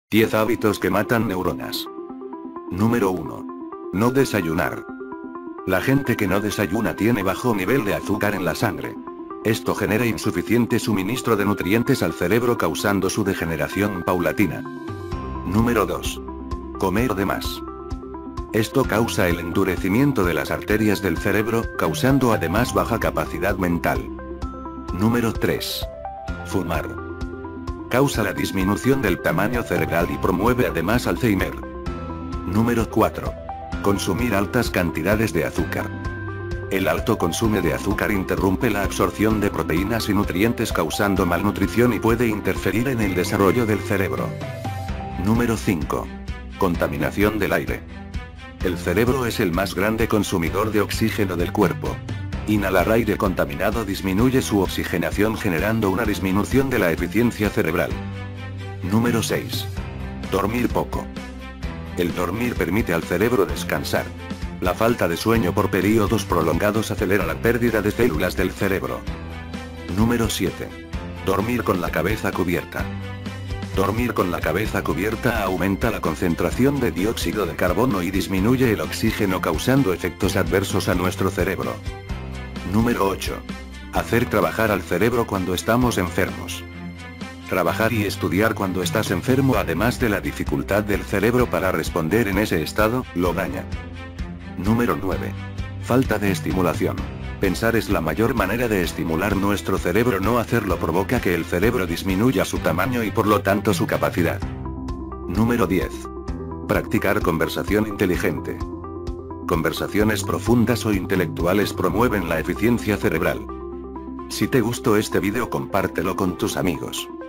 10 hábitos que matan neuronas. Número 1. No desayunar. La gente que no desayuna tiene bajo nivel de azúcar en la sangre. Esto genera insuficiente suministro de nutrientes al cerebro, causando su degeneración paulatina. Número 2. Comer de más. Esto causa el endurecimiento de las arterias del cerebro, causando además baja capacidad mental. Número 3. Fumar. Causa la disminución del tamaño cerebral y promueve además Alzheimer. Número 4. Consumir altas cantidades de azúcar. El alto consumo de azúcar interrumpe la absorción de proteínas y nutrientes, causando malnutrición y puede interferir en el desarrollo del cerebro. Número 5. Contaminación del aire. El cerebro es el más grande consumidor de oxígeno del cuerpo. Inhalar aire contaminado disminuye su oxigenación, generando una disminución de la eficiencia cerebral. Número 6. Dormir poco. El dormir permite al cerebro descansar. La falta de sueño por periodos prolongados acelera la pérdida de células del cerebro. Número 7. Dormir con la cabeza cubierta. Dormir con la cabeza cubierta aumenta la concentración de dióxido de carbono y disminuye el oxígeno, causando efectos adversos a nuestro cerebro. Número 8. Hacer trabajar al cerebro cuando estamos enfermos. Trabajar y estudiar cuando estás enfermo, además de la dificultad del cerebro para responder en ese estado, lo daña. Número 9. Falta de estimulación. Pensar es la mayor manera de estimular nuestro cerebro. No hacerlo provoca que el cerebro disminuya su tamaño y por lo tanto su capacidad. Número 10. Practicar conversación inteligente. Conversaciones profundas o intelectuales promueven la eficiencia cerebral. Si te gustó este vídeo, compártelo con tus amigos.